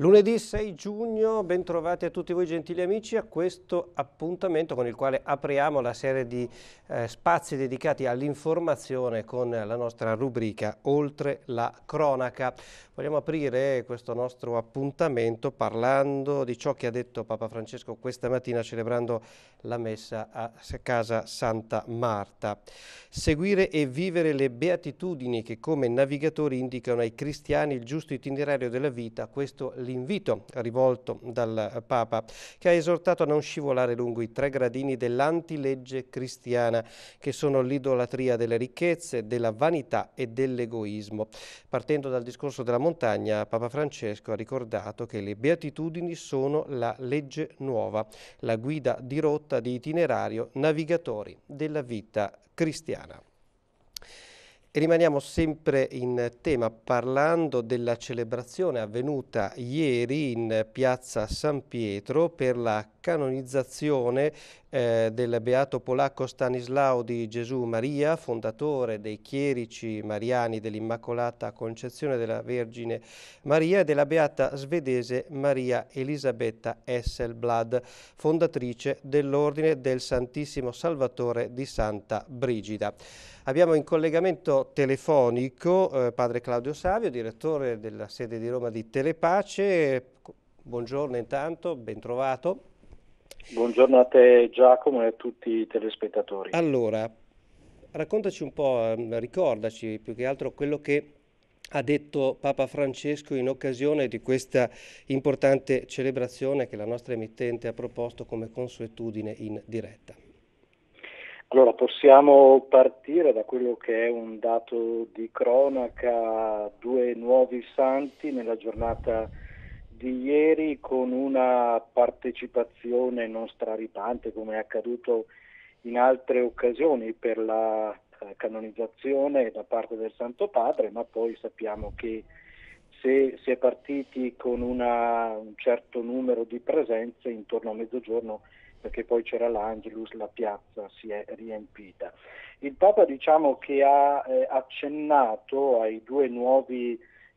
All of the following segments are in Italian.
Lunedì 6 giugno, bentrovati a tutti voi gentili amici a questo appuntamento con il quale apriamo la serie di spazi dedicati all'informazione con la nostra rubrica Oltre la cronaca. Vogliamo aprire questo nostro appuntamento parlando di ciò che ha detto Papa Francesco questa mattina celebrando la messa a casa Santa Marta. Seguire e vivere le beatitudini che come navigatori indicano ai cristiani il giusto itinerario della vita, questo l'invito rivolto dal Papa, che ha esortato a non scivolare lungo i 3 gradini dell'antilegge cristiana, che sono l'idolatria delle ricchezze, della vanità e dell'egoismo. Partendo dal discorso della montagna, Papa Francesco ha ricordato che le beatitudini sono la legge nuova, la guida di rotta di itinerario navigatori della vita cristiana. E rimaniamo sempre in tema parlando della celebrazione avvenuta ieri in piazza San Pietro per la canonizzazione del beato polacco Stanislao di Gesù Maria, fondatore dei chierici mariani dell'Immacolata Concezione della Vergine Maria, e della beata svedese Maria Elisabetta Esselblad, fondatrice dell'Ordine del Santissimo Salvatore di Santa Brigida. Abbiamo in collegamento telefonico padre Claudio Savio, direttore della sede di Roma di Telepace. Buongiorno intanto, ben trovato. Buongiorno a te Giacomo e a tutti i telespettatori. Allora, raccontaci un po', ricordaci più che altro quello che ha detto Papa Francesco in occasione di questa importante celebrazione che la nostra emittente ha proposto come consuetudine in diretta. Allora, possiamo partire da quello che è un dato di cronaca: 2 nuovi santi nella giornata di ieri, con una partecipazione non straripante come è accaduto in altre occasioni per la canonizzazione da parte del Santo Padre, ma poi sappiamo che se si è partiti con un certo numero di presenze intorno a mezzogiorno, perché poi c'era l'Angelus, la piazza si è riempita. Il Papa diciamo che ha accennato ai 2 nuovi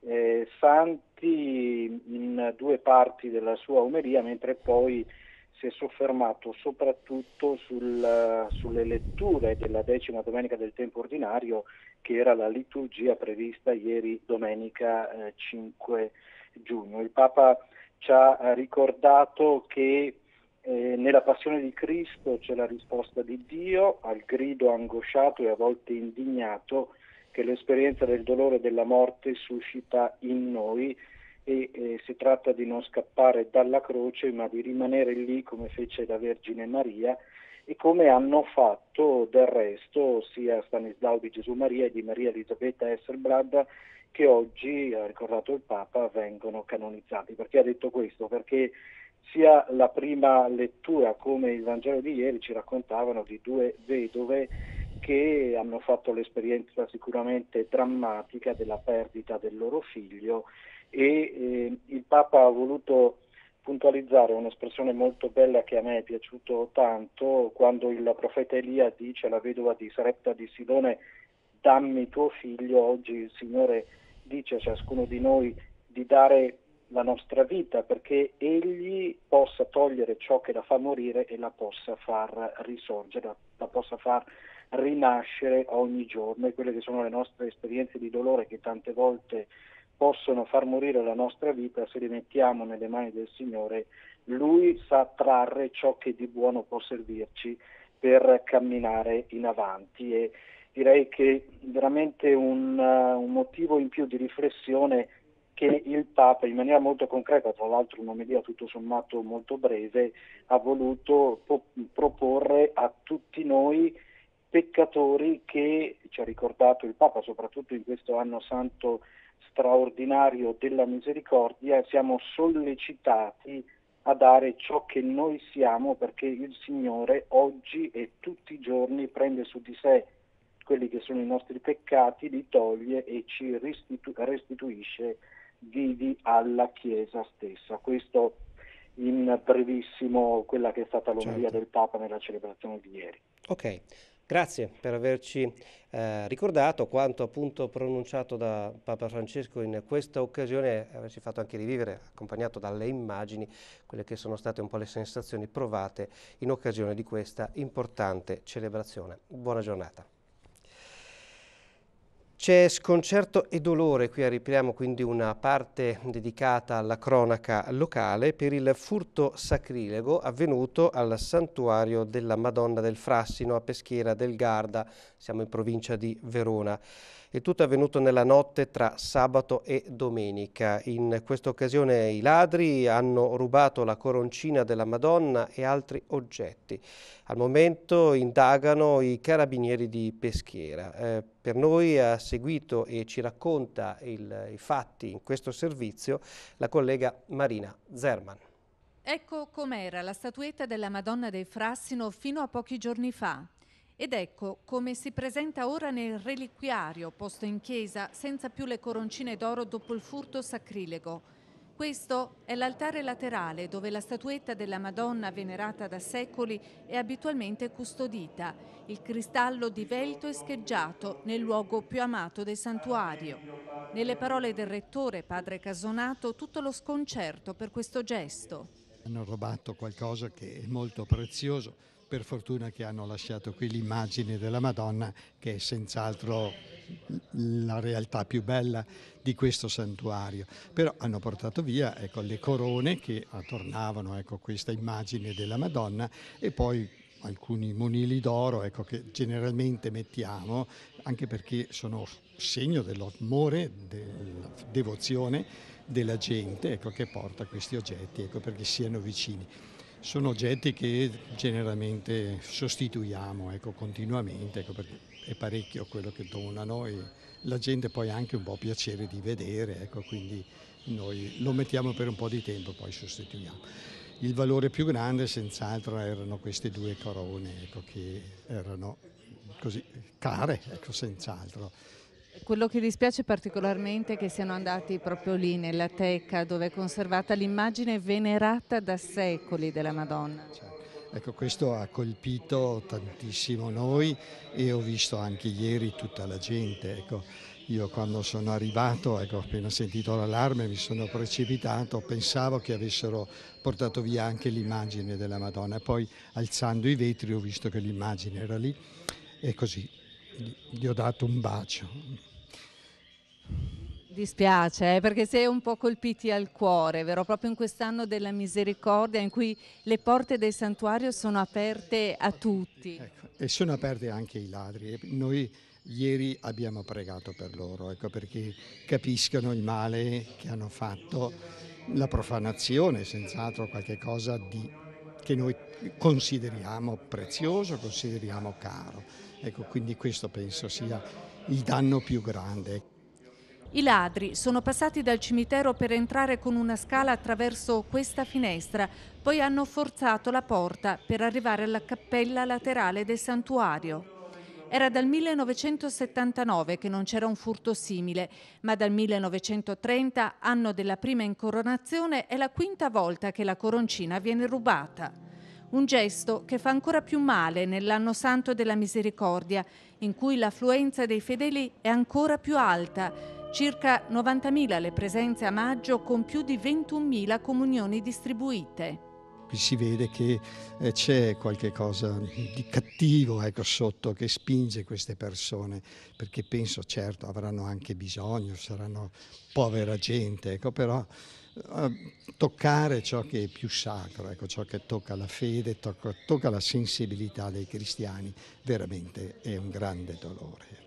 santi in 2 parti della sua omelia, mentre poi si è soffermato soprattutto sulle letture della 10ª domenica del tempo ordinario, che era la liturgia prevista ieri domenica 5 giugno. Il Papa ci ha ricordato che nella passione di Cristo c'è la risposta di Dio al grido angosciato e a volte indignato che l'esperienza del dolore e della morte suscita in noi, e si tratta di non scappare dalla croce ma di rimanere lì come fece la Vergine Maria e come hanno fatto del resto sia Stanislao di Gesù Maria e di Maria Elisabetta Esselblad, che oggi, ha ricordato il Papa, vengono canonizzati. Perché ha detto questo? Perché sia la prima lettura come il Vangelo di ieri ci raccontavano di 2 vedove che hanno fatto l'esperienza sicuramente drammatica della perdita del loro figlio, e il Papa ha voluto puntualizzare un'espressione molto bella che a me è piaciuto tanto, quando il profeta Elia dice alla vedova di Sarepta di Sidone: dammi tuo figlio. Oggi il Signore dice a ciascuno di noi di dare la nostra vita perché Egli possa togliere ciò che la fa morire e la possa far risorgere, la possa far rinascere ogni giorno. E quelle che sono le nostre esperienze di dolore, che tante volte possono far morire la nostra vita, se li mettiamo nelle mani del Signore, Lui sa trarre ciò che di buono può servirci per camminare in avanti. E direi che veramente un motivo in più di riflessione che il Papa, in maniera molto concreta, tra l'altro un'omelia tutto sommato molto breve, ha voluto proporre a tutti noi peccatori, che ci ha ricordato il Papa, soprattutto in questo anno santo straordinario della misericordia, siamo sollecitati a dare ciò che noi siamo, perché il Signore oggi e tutti i giorni prende su di sé quelli che sono i nostri peccati, li toglie e ci restituisce vivi alla Chiesa stessa. Questo in brevissimo quella che è stata l'omelia Certo. del Papa nella celebrazione di ieri. Ok, Grazie per averci ricordato quanto appunto pronunciato da Papa Francesco in questa occasione, averci fatto anche rivivere, accompagnato dalle immagini, quelle che sono state un po' le sensazioni provate in occasione di questa importante celebrazione. Buona giornata. C'è sconcerto e dolore, qui arriviamo quindi una parte dedicata alla cronaca locale per il furto sacrilego avvenuto al santuario della Madonna del Frassino a Peschiera del Garda, siamo in provincia di Verona. Il tutto è avvenuto nella notte tra sabato e domenica. In questa occasione i ladri hanno rubato la coroncina della Madonna e altri oggetti. Al momento indagano i carabinieri di Peschiera. Per noi ha seguito e ci racconta i fatti in questo servizio la collega Marina Zerman. Ecco com'era la statuetta della Madonna del Frassino fino a pochi giorni fa. Ed ecco come si presenta ora nel reliquiario posto in chiesa senza più le coroncine d'oro dopo il furto sacrilego. Questo è l'altare laterale dove la statuetta della Madonna venerata da secoli è abitualmente custodita, il cristallo divelto e scheggiato nel luogo più amato del santuario. Nelle parole del rettore, padre Casonato, tutto lo sconcerto per questo gesto. Hanno rubato qualcosa che è molto prezioso, per fortuna che hanno lasciato qui l'immagine della Madonna, che è senz'altro la realtà più bella di questo santuario. Però hanno portato via le corone che attornavano questa immagine della Madonna e poi alcuni monili d'oro che generalmente mettiamo, anche perché sono segno dell'amore, della devozione della gente che porta questi oggetti perché siano vicini. Sono oggetti che generalmente sostituiamo continuamente perché è parecchio quello che donano e la gente poi ha anche un po' piacere di vedere, quindi noi lo mettiamo per un po' di tempo, poi sostituiamo. Il valore più grande senz'altro erano queste due corone che erano così care, senz'altro. Quello che dispiace particolarmente è che siano andati proprio lì nella teca dove è conservata l'immagine venerata da secoli della Madonna. Questo ha colpito tantissimo noi e ho visto anche ieri tutta la gente. Io quando sono arrivato, appena sentito l'allarme mi sono precipitato, pensavo che avessero portato via anche l'immagine della Madonna. Poi alzando i vetri ho visto che l'immagine era lì e così gli ho dato un bacio. Dispiace perché si è un po' colpiti al cuore, vero? Proprio in quest'anno della misericordia in cui le porte del santuario sono aperte a tutti. E sono aperte anche ai ladri. Noi ieri abbiamo pregato per loro, perché capiscano il male che hanno fatto, la profanazione, senz'altro qualche cosa che noi consideriamo prezioso, consideriamo caro. Quindi questo penso sia il danno più grande. I ladri sono passati dal cimitero per entrare con una scala attraverso questa finestra, poi hanno forzato la porta per arrivare alla cappella laterale del santuario. Era dal 1979 che non c'era un furto simile, ma dal 1930, anno della prima incoronazione, è la quinta volta che la coroncina viene rubata. Un gesto che fa ancora più male nell'anno santo della misericordia, in cui l'affluenza dei fedeli è ancora più alta, circa 90.000 le presenze a maggio con più di 21.000 comunioni distribuite. Qui si vede che c'è qualche cosa di cattivo sotto che spinge queste persone, perché penso certo avranno anche bisogno, saranno povera gente, però toccare ciò che è più sacro, ciò che tocca la fede, tocca la sensibilità dei cristiani, veramente è un grande dolore.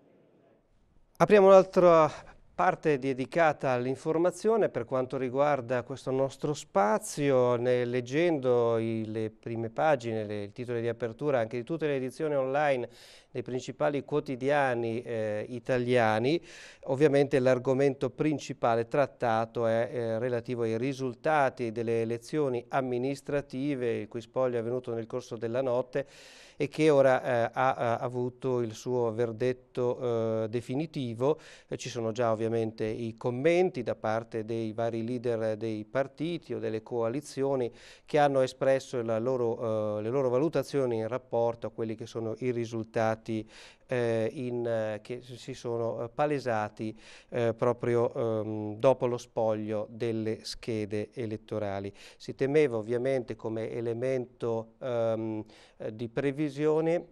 Apriamo un'altra parte dedicata all'informazione per quanto riguarda questo nostro spazio, leggendo le prime pagine, i titoli di apertura anche di tutte le edizioni online dei principali quotidiani italiani. Ovviamente l'argomento principale trattato è relativo ai risultati delle elezioni amministrative, il cui spoglio è avvenuto nel corso della notte e che ora ha avuto il suo verdetto definitivo. Ci sono già ovviamente ovviamente i commenti da parte dei vari leader dei partiti o delle coalizioni che hanno espresso le loro valutazioni in rapporto a quelli che sono i risultati che si sono palesati proprio dopo lo spoglio delle schede elettorali. Si temeva ovviamente come elemento di previsione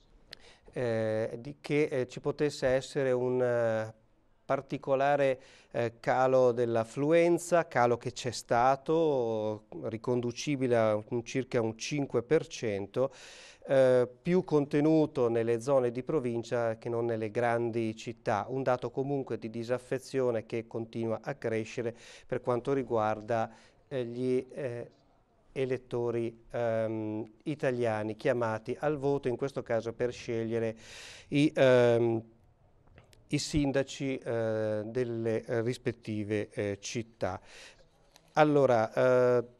che ci potesse essere un particolare calo dell'affluenza, calo che c'è stato, riconducibile a circa un 5%, più contenuto nelle zone di provincia che non nelle grandi città, un dato comunque di disaffezione che continua a crescere per quanto riguarda gli elettori italiani chiamati al voto, in questo caso per scegliere i sindaci delle rispettive città. Allora,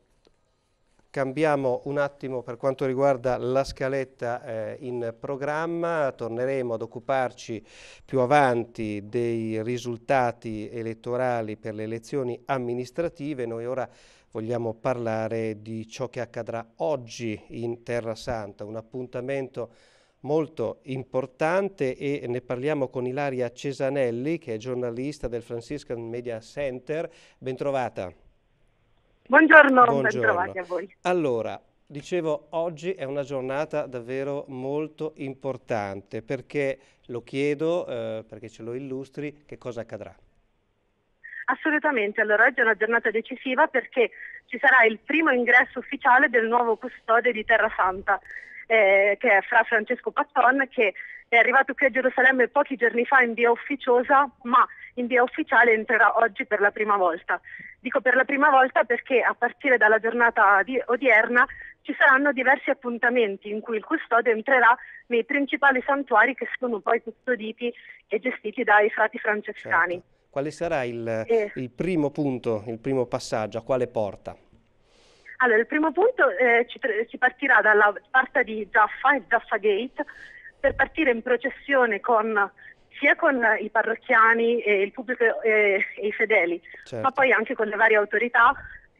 cambiamo un attimo per quanto riguarda la scaletta in programma, torneremo ad occuparci più avanti dei risultati elettorali per le elezioni amministrative. Noi ora vogliamo parlare di ciò che accadrà oggi in Terra Santa, un appuntamento molto importante, e ne parliamo con Ilaria Cesanelli, che è giornalista del Franciscan Media Center. Bentrovata. Buongiorno, bentrovati a voi. Allora, dicevo, oggi è una giornata davvero molto importante, perché lo chiedo, perché ce lo illustri, che cosa accadrà? Assolutamente, allora oggi è una giornata decisiva perché ci sarà il primo ingresso ufficiale del nuovo custode di Terra Santa, che è Fra Francesco Patton, che è arrivato qui a Gerusalemme pochi giorni fa in via ufficiosa, ma in via ufficiale entrerà oggi per la prima volta. Dico per la prima volta perché a partire dalla giornata odierna ci saranno diversi appuntamenti in cui il custode entrerà nei principali santuari che sono poi custoditi e gestiti dai frati francescani. Certo. Quale sarà il primo punto, il primo passaggio, a quale porta? Allora, il primo punto si partirà dalla porta di Jaffa, il Jaffa Gate, per partire in processione sia con i parrocchiani e il pubblico e i fedeli, certo, ma poi anche con le varie autorità,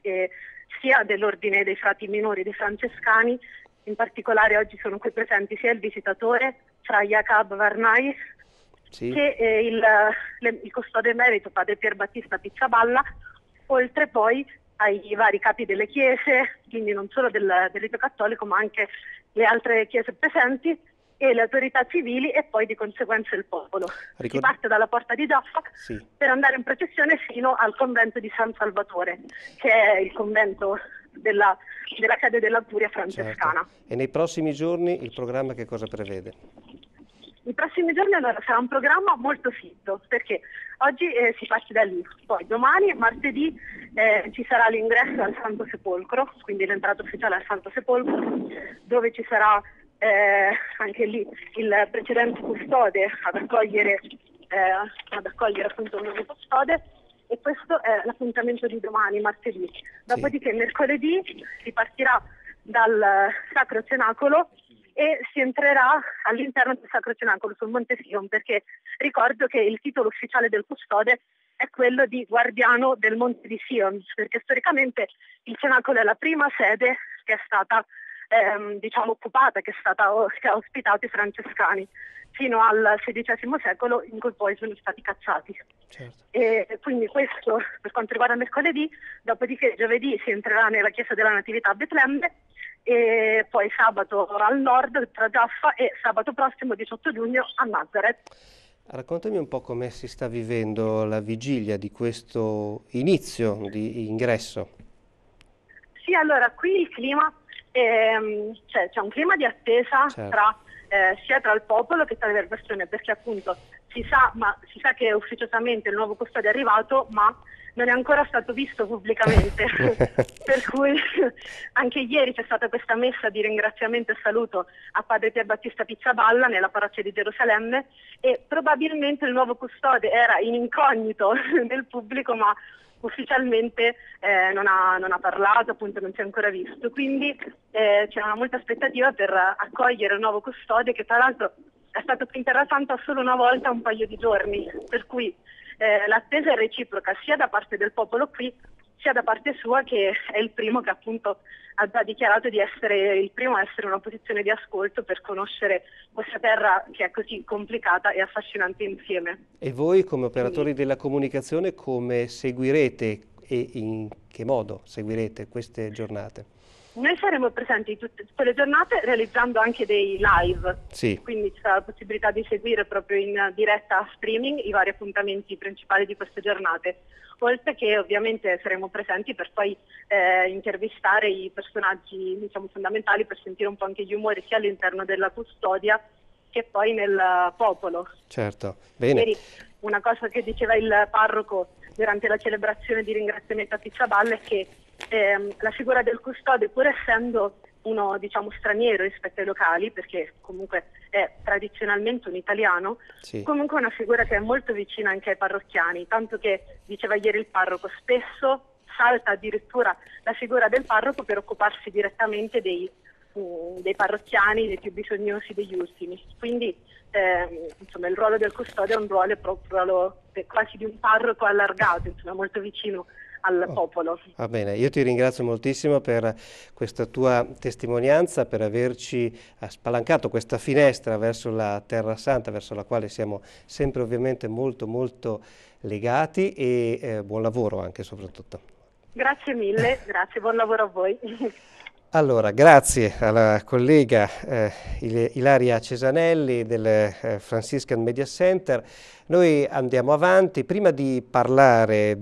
sia dell'ordine dei frati minori dei francescani. In particolare oggi sono qui presenti sia il visitatore, Fra Jacob Varnai, sì, che il custode emerito, padre Pier Battista Pizzaballa, oltre poi ai vari capi delle chiese, quindi non solo del rito cattolico ma anche le altre chiese presenti, e le autorità civili e poi di conseguenza il popolo. Si parte dalla porta di Jaffa, sì, per andare in processione fino al convento di San Salvatore, che è il convento della sede della curia francescana. Certo. E nei prossimi giorni il programma che cosa prevede? I prossimi giorni allora sarà un programma molto fitto, perché oggi si parte da lì, poi domani, martedì, ci sarà l'ingresso al Santo Sepolcro, quindi l'entrata ufficiale al Santo Sepolcro, dove ci sarà anche lì il precedente custode ad accogliere appunto un nuovo custode, e questo è l'appuntamento di domani, martedì. Dopodiché mercoledì si partirà dal Sacro Cenacolo e si entrerà all'interno del Sacro Cenacolo sul Monte Sion, perché ricordo che il titolo ufficiale del custode è quello di guardiano del Monte di Sion, perché storicamente il Cenacolo è la prima sede che è stata occupata, che ha ospitato i francescani fino al XVI secolo, in cui poi sono stati cacciati. Certo. E quindi questo per quanto riguarda mercoledì. Dopodiché giovedì si entrerà nella chiesa della Natività a Betlemme, e poi sabato al nord tra Jaffa e sabato prossimo 18 giugno a Nazareth. Raccontami un po' come si sta vivendo la vigilia di questo inizio di ingresso. Sì, allora qui il clima c'è un clima di attesa, certo, sia tra il popolo che tra le persone, perché appunto si sa che ufficiosamente il nuovo custode è arrivato, ma non è ancora stato visto pubblicamente, per cui anche ieri c'è stata questa messa di ringraziamento e saluto a padre Pier Battista Pizzaballa nella parrocchia di Gerusalemme, e probabilmente il nuovo custode era in incognito del pubblico, ma ufficialmente non ha parlato, appunto non si è ancora visto, quindi c'è una molta aspettativa per accogliere il nuovo custode, che tra l'altro è stato qui in Terra Santa solo una volta, un paio di giorni, per cui l'attesa è reciproca sia da parte del popolo qui, sia da parte sua, che è il primo che appunto ha già dichiarato di essere il primo a essere in una posizione di ascolto per conoscere questa terra che è così complicata e affascinante insieme. E voi come operatori della comunicazione come seguirete e in che modo seguirete queste giornate? Noi saremo presenti tutte le giornate realizzando anche dei live, sì. Quindi ci sarà la possibilità di seguire proprio in diretta streaming i vari appuntamenti principali di queste giornate, oltre che ovviamente saremo presenti per poi intervistare i personaggi, diciamo, fondamentali, per sentire un po' anche gli umori sia all'interno della custodia che poi nel popolo. Certo, bene. Ieri una cosa che diceva il parroco durante la celebrazione di ringraziamento a Pizzaballa è che la figura del custode, pur essendo uno, diciamo, straniero rispetto ai locali, perché comunque è tradizionalmente un italiano, sì. Comunque è una figura che è molto vicina anche ai parrocchiani, tanto che, diceva ieri il parroco, spesso salta addirittura la figura del parroco per occuparsi direttamente dei parrocchiani, dei più bisognosi, degli ultimi. Quindi insomma, il ruolo del custode è un ruolo proprio quasi di un parroco allargato, insomma, molto vicino al popolo. Va bene, io ti ringrazio moltissimo per questa tua testimonianza, per averci spalancato questa finestra verso la Terra Santa, verso la quale siamo sempre ovviamente molto molto legati, e buon lavoro anche soprattutto. Grazie mille, grazie, buon lavoro a voi. Allora, grazie alla collega Ilaria Cesanelli del Franciscan Media Center. Noi andiamo avanti. Prima di parlare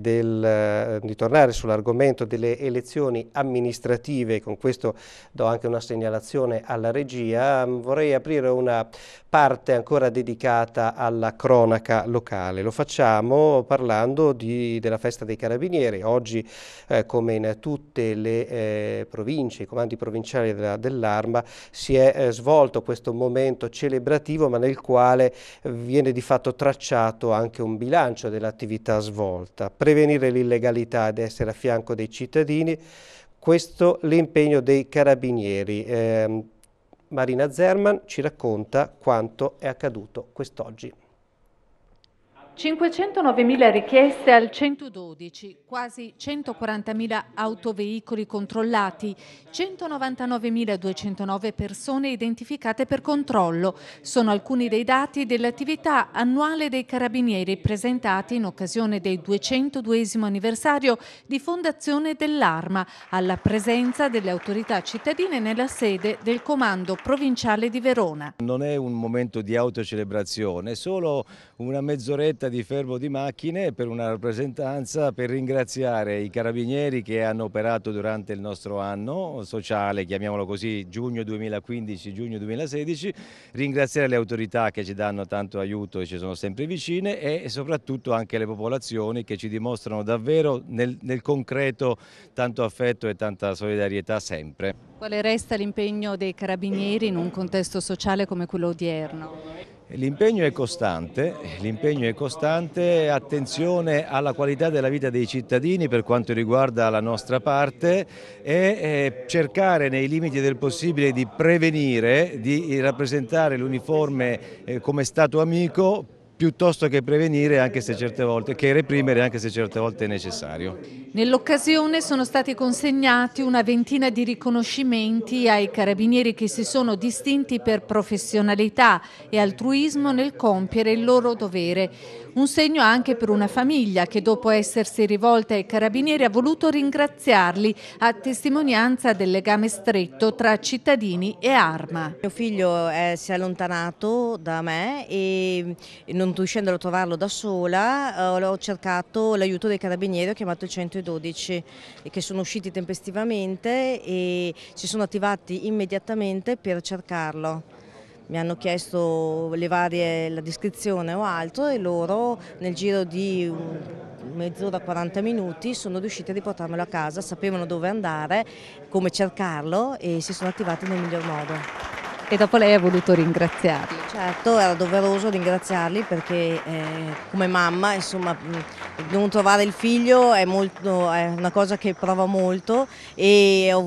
di tornare sull'argomento delle elezioni amministrative, con questo do anche una segnalazione alla regia, vorrei aprire una parte ancora dedicata alla cronaca locale. Lo facciamo parlando della festa dei Carabinieri. Oggi, come in tutte le province, i comandi provinciali dell'Arma, si è svolto questo momento celebrativo, ma nel quale viene di fatto tracciato anche un bilancio dell'attività svolta. Prevenire l'illegalità ed essere a fianco dei cittadini, questo l'impegno dei Carabinieri. Marina Zerman ci racconta quanto è accaduto quest'oggi. 509.000 richieste al 112, quasi 140.000 autoveicoli controllati, 199.209 persone identificate per controllo. Sono alcuni dei dati dell'attività annuale dei Carabinieri presentati in occasione del 202° anniversario di fondazione dell'Arma, alla presenza delle autorità cittadine nella sede del Comando Provinciale di Verona. Non è un momento di autocelebrazione, è solo una mezz'oretta di fermo di macchine per una rappresentanza, per ringraziare i Carabinieri che hanno operato durante il nostro anno sociale, chiamiamolo così, giugno 2015, giugno 2016, ringraziare le autorità che ci danno tanto aiuto e ci sono sempre vicine, e soprattutto anche le popolazioni che ci dimostrano davvero nel concreto tanto affetto e tanta solidarietà sempre. Quale resta l'impegno dei Carabinieri in un contesto sociale come quello odierno? L'impegno è costante, attenzione alla qualità della vita dei cittadini per quanto riguarda la nostra parte, e cercare nei limiti del possibile di prevenire, di rappresentare l'uniforme come Stato amico, piuttosto che prevenire, anche se certe volte, che reprimere, anche se certe volte è necessario. Nell'occasione sono stati consegnati una ventina di riconoscimenti ai Carabinieri che si sono distinti per professionalità e altruismo nel compiere il loro dovere. Un segno anche per una famiglia che, dopo essersi rivolta ai Carabinieri, ha voluto ringraziarli, a testimonianza del legame stretto tra cittadini e Arma. Mio figlio si è allontanato da me e non riuscendo a trovarlo da sola, ho cercato l'aiuto dei Carabinieri, ho chiamato il 112, che sono usciti tempestivamente e si sono attivati immediatamente per cercarlo. Mi hanno chiesto la descrizione o altro, e loro nel giro di mezz'ora, 40 minuti sono riusciti a riportarmelo a casa, sapevano dove andare, come cercarlo, e si sono attivati nel miglior modo. E dopo lei ha voluto ringraziarli? Certo, era doveroso ringraziarli perché come mamma, insomma, non trovare il figlio è una cosa che provo molto, e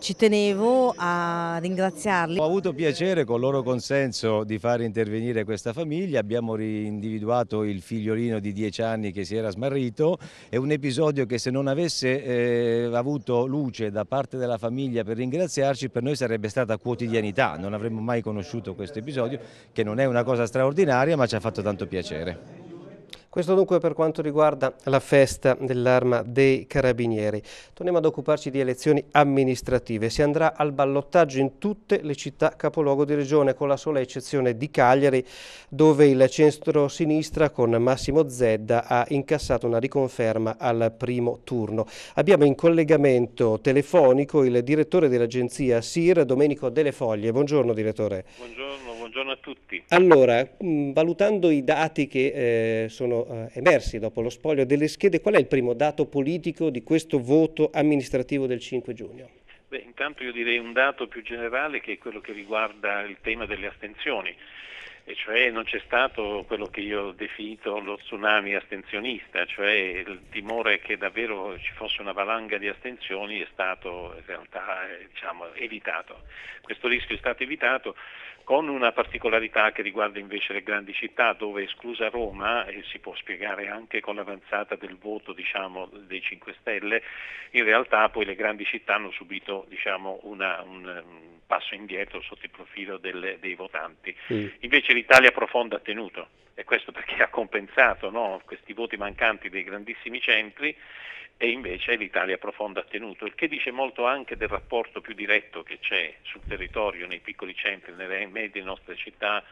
ci tenevo a ringraziarli. Ho avuto piacere con loro consenso di far intervenire questa famiglia, abbiamo rindividuato il figliolino di 10 anni che si era smarrito. È un episodio che, se non avesse avuto luce da parte della famiglia per ringraziarci, per noi sarebbe stata quotidianità, non avremmo mai conosciuto questo episodio, che non è una cosa straordinaria ma ci ha fatto tanto piacere. Questo dunque per quanto riguarda la festa dell'Arma dei Carabinieri. Torniamo ad occuparci di elezioni amministrative. Si andrà al ballottaggio in tutte le città capoluogo di regione, con la sola eccezione di Cagliari, dove il centro-sinistra con Massimo Zedda ha incassato una riconferma al primo turno. Abbiamo in collegamento telefonico il direttore dell'agenzia SIR, Domenico Delle Foglie. Buongiorno direttore. Buongiorno a tutti. Allora, valutando i dati che sono emersi dopo lo spoglio delle schede, qual è il primo dato politico di questo voto amministrativo del 5 giugno? Beh, intanto io direi un dato più generale, che è quello che riguarda il tema delle astensioni, e cioè non c'è stato quello che io ho definito lo tsunami astensionista, cioè il timore che davvero ci fosse una valanga di astensioni è stato in realtà evitato. Questo rischio è stato evitato con una particolarità che riguarda invece le grandi città, dove, esclusa Roma, e si può spiegare anche con l'avanzata del voto dei 5 Stelle, in realtà poi le grandi città hanno subito un passo indietro sotto il profilo dei votanti. Invece l'Italia profonda ha tenuto, e questo perché ha compensato, no, questi voti mancanti dei grandissimi centri, e invece l'Italia profonda ha tenuto, il che dice molto anche del rapporto più diretto che c'è sul territorio, nei piccoli centri, nelle medie nostre città,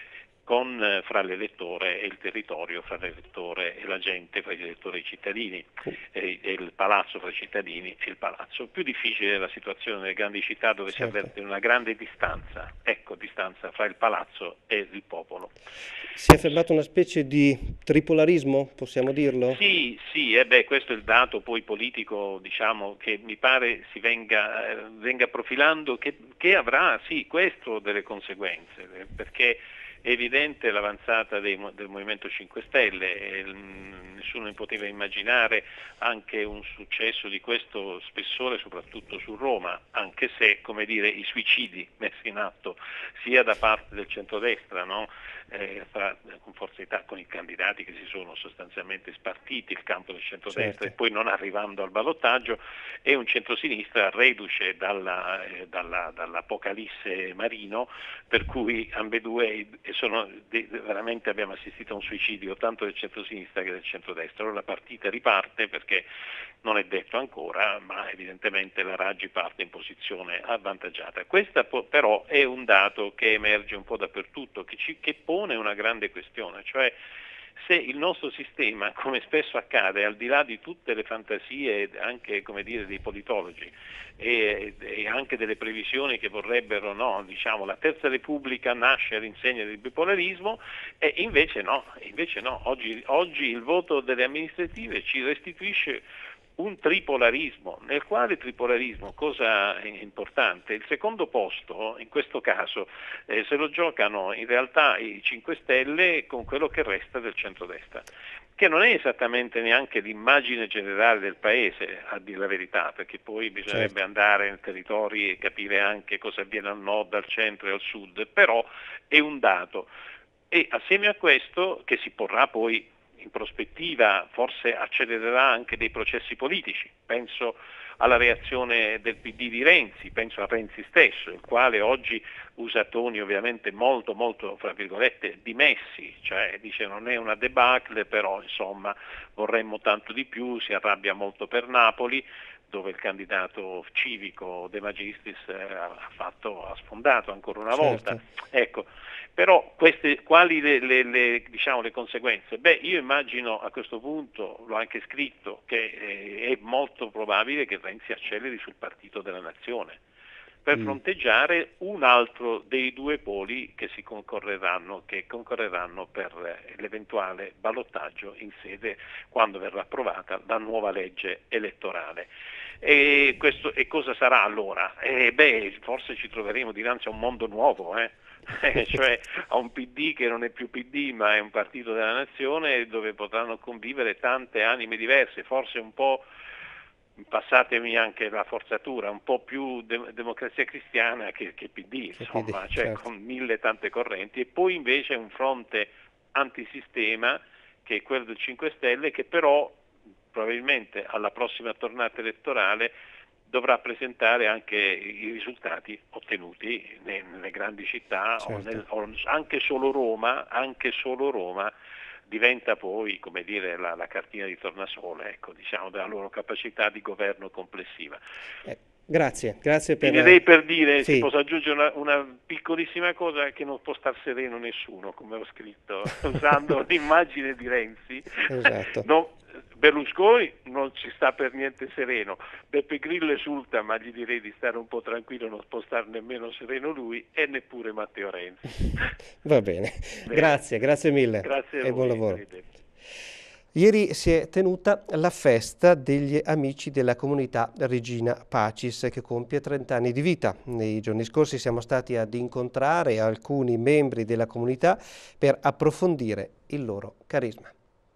fra l'elettore e il territorio, fra l'elettore e la gente, fra l'elettore e i cittadini, e il palazzo, fra i cittadini e il palazzo. Più difficile è la situazione nelle grandi città, dove si avverte una grande distanza, distanza fra il palazzo e il popolo. Si è affermato una specie di tripolarismo, possiamo dirlo? Sì, questo è il dato poi politico, che mi pare si venga profilando, che avrà, sì, questo delle conseguenze, perché è evidente l'avanzata del Movimento 5 Stelle, nessuno poteva immaginare anche un successo di questo spessore, soprattutto su Roma, anche se, come dire, i suicidi messi in atto sia da parte del centrodestra, no? Con Forza Italia, con i candidati che si sono sostanzialmente spartiti il campo del centrodestra, e poi non arrivando al ballottaggio, e un centrosinistra reduce dall'apocalisse Marino, per cui ambedue veramente abbiamo assistito a un suicidio tanto del centrosinistra che del centrodestra. Allora la partita riparte, perché non è detto ancora, ma evidentemente la Raggi parte in posizione avvantaggiata. Questa però è un dato che emerge un po' dappertutto, che pone una grande questione, cioè se il nostro sistema, come spesso accade, al di là di tutte le fantasie anche, come dire, dei politologi e anche delle previsioni che vorrebbero, no, la Terza Repubblica nasce all'insegna del bipolarismo, e invece no. Oggi il voto delle amministrative ci restituisce un tripolarismo, nel quale tripolarismo, cosa è importante, il secondo posto in questo caso se lo giocano in realtà i 5 Stelle con quello che resta del centrodestra, che non è esattamente neanche l'immagine generale del paese, a dire la verità, perché poi bisognerebbe andare nei territori e capire anche cosa avviene al nord, al centro e al sud, però è un dato, e assieme a questo, che si porrà poi in prospettiva, forse accelererà anche dei processi politici. Penso alla reazione del PD di Renzi, penso a Renzi stesso, il quale oggi usa toni ovviamente molto, fra virgolette, dimessi, cioè dice non è una debacle, però insomma vorremmo tanto di più, si arrabbia molto per Napoli, dove il candidato civico De Magistris ha sfondato ancora una volta. Ecco. Però quali le conseguenze? Io immagino, a questo punto, l'ho anche scritto, che è molto probabile che Renzi acceleri sul partito della nazione per fronteggiare un altro dei due poli che concorreranno per l'eventuale ballottaggio in sede, quando verrà approvata la nuova legge elettorale. E cosa sarà allora? Forse ci troveremo dinanzi a un mondo nuovo, cioè a un PD che non è più PD ma è un partito della nazione, dove potranno convivere tante anime diverse, forse un po' passatemi anche la forzatura, un po' più democrazia cristiana che PD, insomma, cioè certo, con mille tante correnti, e poi invece un fronte antisistema che è quello del 5 Stelle, che però probabilmente alla prossima tornata elettorale dovrà presentare anche i risultati ottenuti nelle grandi città, certo, o anche solo Roma diventa poi, come dire, la cartina di tornasole, ecco, diciamo, della loro capacità di governo complessiva. Grazie per... Finirei per dire, sì, si posso aggiungere una piccolissima cosa, che non può star sereno nessuno, come ho scritto, usando l'immagine di Renzi. Esatto. No, Berlusconi non ci sta per niente sereno, Beppe Grillo esulta, ma gli direi di stare un po' tranquillo, non può star nemmeno sereno lui, e neppure Matteo Renzi. Va bene, grazie mille. Grazie a e voi, buon lavoro. arrivederci. Ieri si è tenuta la festa degli amici della comunità Regina Pacis, che compie 30 anni di vita. Nei giorni scorsi siamo stati ad incontrare alcuni membri della comunità per approfondire il loro carisma.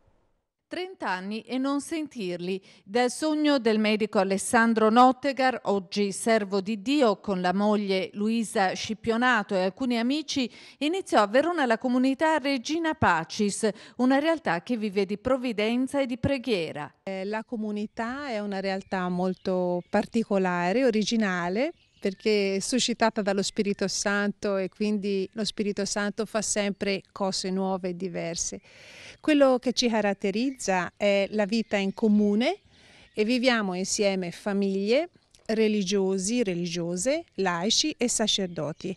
30 anni e non sentirli. Dal sogno del medico Alessandro Nottegar, oggi servo di Dio, con la moglie Luisa Scipionato e alcuni amici, iniziò a Verona la comunità Regina Pacis, una realtà che vive di provvidenza e di preghiera. La comunità è una realtà molto particolare, originale, perché è suscitata dallo Spirito Santo, e quindi lo Spirito Santo fa sempre cose nuove e diverse. Quello che ci caratterizza è la vita in comune, e viviamo insieme famiglie, religiosi, religiose, laici e sacerdoti.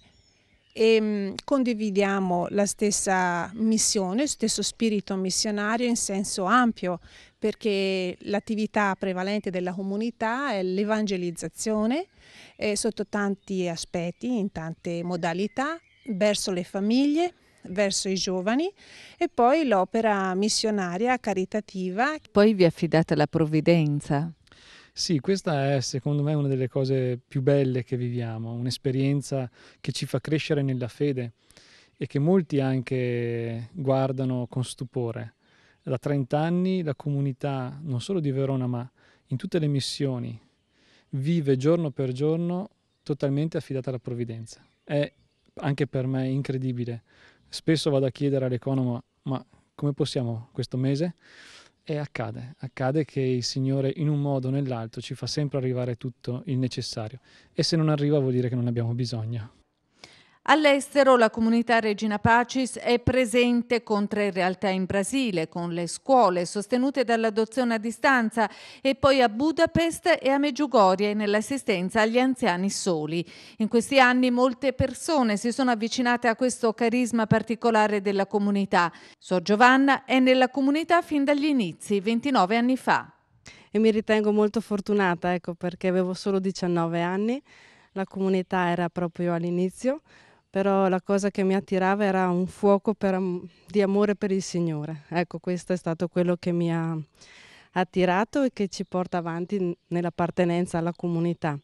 E condividiamo la stessa missione, lo stesso spirito missionario in senso ampio, perché l'attività prevalente della comunità è l'evangelizzazione, sotto tanti aspetti, in tante modalità, verso le famiglie, verso i giovani, e poi l'opera missionaria caritativa. Poi vi affidate alla provvidenza. Sì, questa è secondo me una delle cose più belle che viviamo, un'esperienza che ci fa crescere nella fede e che molti anche guardano con stupore. Da 30 anni la comunità, non solo di Verona ma in tutte le missioni, vive giorno per giorno totalmente affidata alla provvidenza. È anche per me incredibile. Spesso vado a chiedere all'economo: ma come possiamo questo mese? E accade che il Signore in un modo o nell'altro ci fa sempre arrivare tutto il necessario, e se non arriva vuol dire che non abbiamo bisogno. All'estero la comunità Regina Pacis è presente con 3 realtà in Brasile, con le scuole sostenute dall'adozione a distanza, e poi a Budapest e a Medjugorje nell'assistenza agli anziani soli. In questi anni molte persone si sono avvicinate a questo carisma particolare della comunità. Sor Giovanna è nella comunità fin dagli inizi, 29 anni fa. E mi ritengo molto fortunata, ecco, perché avevo solo 19 anni, la comunità era proprio all'inizio, però la cosa che mi attirava era un fuoco di amore per il Signore. Ecco, questo è stato quello che mi ha attirato e che ci porta avanti nell'appartenenza alla comunità.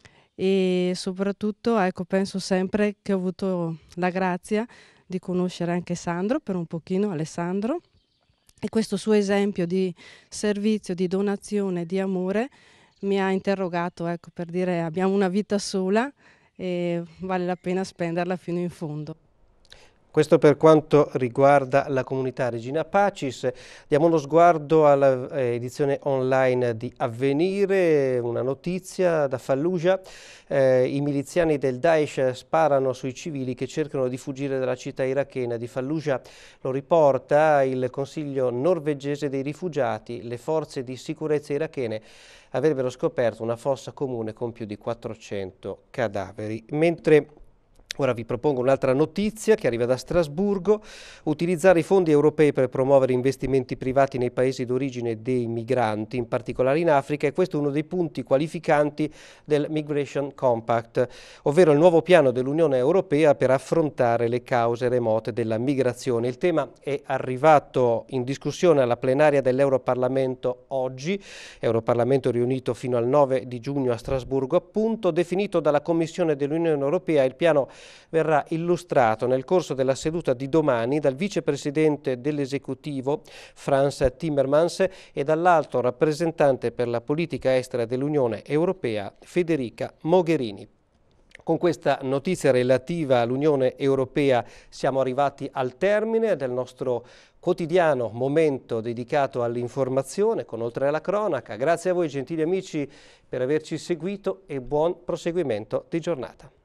E soprattutto, ecco, penso sempre che ho avuto la grazia di conoscere anche Sandro, per un pochino, Alessandro, e questo suo esempio di servizio, di donazione, di amore mi ha interrogato, ecco, per dire: abbiamo una vita sola e vale la pena spenderla fino in fondo. Questo per quanto riguarda la comunità Regina Pacis. Diamo uno sguardo all'edizione online di Avvenire, una notizia da Fallujah. I miliziani del Daesh sparano sui civili che cercano di fuggire dalla città irachena di Fallujah. Lo riporta il Consiglio norvegese dei rifugiati. Le forze di sicurezza irachene avrebbero scoperto una fossa comune con più di 400 cadaveri. Mentre ora vi propongo un'altra notizia che arriva da Strasburgo: utilizzare i fondi europei per promuovere investimenti privati nei paesi d'origine dei migranti, in particolare in Africa, e questo è uno dei punti qualificanti del Migration Compact, ovvero il nuovo piano dell'Unione Europea per affrontare le cause remote della migrazione. Il tema è arrivato in discussione alla plenaria dell'Europarlamento oggi, Europarlamento riunito fino al 9 di giugno a Strasburgo appunto. Definito dalla Commissione dell'Unione Europea, il piano verrà illustrato nel corso della seduta di domani dal vicepresidente dell'esecutivo Frans Timmermans e dall'alto rappresentante per la politica estera dell'Unione Europea Federica Mogherini. Con questa notizia relativa all'Unione Europea siamo arrivati al termine del nostro quotidiano momento dedicato all'informazione con Oltre la Cronaca. Grazie a voi gentili amici per averci seguito e buon proseguimento di giornata.